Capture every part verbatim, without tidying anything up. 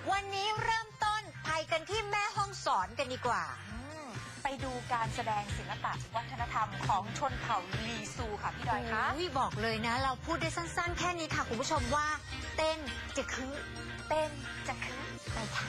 วันนี้เริ่มต้นไปกันที่แม่ฮ่องสอนกันดีกว่าไปดูการแสดงศิลปะวัฒนธรรมของชนเผ่าลีซูค่ะพี่ดอยคะวิบอกเลยนะเราพูดได้สั้นๆแค่นี้ค่ะคุณผู้ชมว่าเต้นจะคือเต้นจะคือไปค่ะ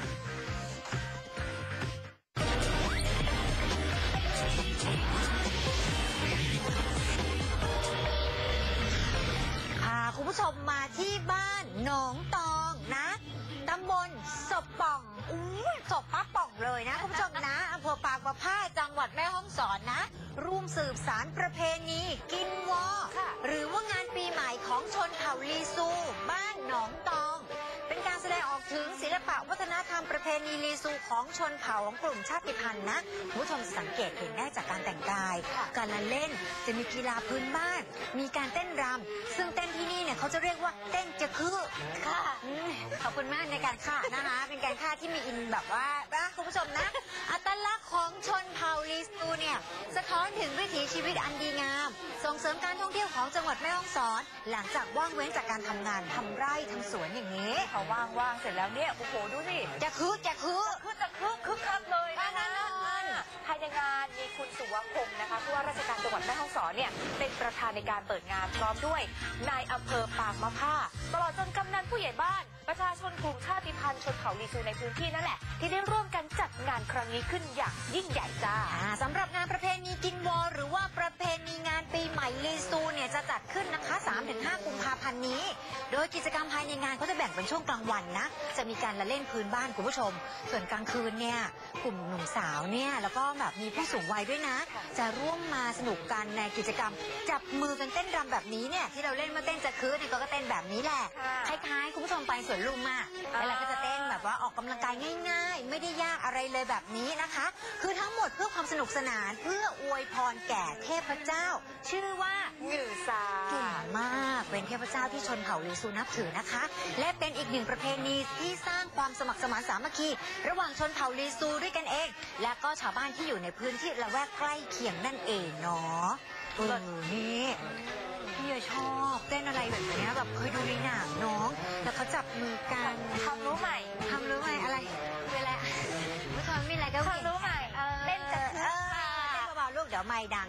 พาคุณผู้ชมมาที่บ้านหนองตองนะตำบลศพป่องอู้ศพป้าป่องเลยนะคุณผู้ชมนะอำเภอปากประพาจังหวัดแม่ฮ่องสอนนะร่วมสืบสารประเพณีกินวอหรือว่างานปีใหม่ของชนเผ่าลีซูบ้านหนองตองเป็นการแสดงออกถึงศิลปะวัฒนธรรมประเพณีลีซูของชนเผ่าของกลุ่มชาติพันธุ์นะคุณผู้ชมสังเกตเห็นได้จากการแต่งกายการละเล่นจะมีกีฬาพื้นบ้านมีการเต้นรำซึ่งเต้นที่นี่เนี่ยเขาจะเรียกว่าเต้นจะคือค่ะขอบคุณมากในการฆ่านะคะเป็นการฆ่าที่มีอินแบบว่านะคุณผู้ชมนะอัตลักษณ์ของชนเผ่าลีซูเนี่ยสะท้อนถึงวิถีชีวิตอันดีงามส่งเสริมการท่องเที่ยวของจังหวัดแม่ฮ่องสอนหลังจากว่างเว้นจากการทำงานทำไร่ทำสวนอย่างนี้พอว่างๆเสร็จแล้วเนี่ยโอ้โหดูสิจะคือจะคือคือจะคึกคึกคักเลยนะคะภายในงานมีคุณสุวัฒน์พงศ์นะคะผู้ว่าราชการจังหวัดแม่ฮ่องสอนเนี่ยเป็นประธานในการเปิดงานพร้อมด้วยนายอำเภอปางมะผ้าตลอดจนกำนันผู้ใหญ่บ้านประชาชนกลุ่มชาติพันธุ์ชนเผ่าลีซูในพื้นที่นั่นแหละที่ได้ร่วมกันจัดงานครั้งนี้ขึ้นอย่างยิ่งใหญ่จ้าสำหรับงานประเพณีกินวอหรือว่าประเพณีงานปีใหม่ลีซูเนี่ยจะจัดขึ้นนะคะ สามถึงห้า กุมภาพันธ์นี้โดยกิจกรรมภายในงานเขาจะแบ่งเป็นช่วงกลางวันนะจะมีการละเล่นพื้นบ้านคุณผู้ชมส่วนกลางคืนเนี่ยกลุ่มหนุ่มสาวเนี่ยแล้วก็แบบมีผู้สูงวัยด้วยนะจะร่วมมาสนุกกันในกิจกรรมจับมือกันเต้นรำแบบนี้เนี่ยที่เราเล่นมาเต้นจะคือเนี่ยก็เต้นแบบนี้แหละคล้ายๆคุณผู้ชมไปสวนลุมอ่ะแล้วก็จะเต้นแบบว่าออกกำลังกายง่ายๆไม่ได้ยากอะไรเลยแบบนี้นะคะคือทั้งหมดเพื่อความสนุกสนานเพื่ออวยพรแก่เทพเจ้าชื่อว่าหงือซาเก่งมากเป็นเทพเจ้าที่ชนเผ่าลีซูนับถือนะคะและเป็นอีกหนึ่งประเพณีที่สร้างความสมัครสมานสามัคคีระหว่างชนเผ่าลีซูด้วยกันเองและก็ชาวบ้านที่อยู่ในพื้นที่ละแวกใกล้เคียงนั่นเองเนาะเออนี่พี่ชอบเต้นอะไรแบบนี้แบบเคยดูในหนังน้องแล้วเขาจับมือกันความรู้ใหม่ความรู้ใหม่อะไรเวลาผู้ชมมีอะไรก็ความรู้ใหม่เต้นจะเต้นเบาๆลูกเดี๋ยวไม่ดัง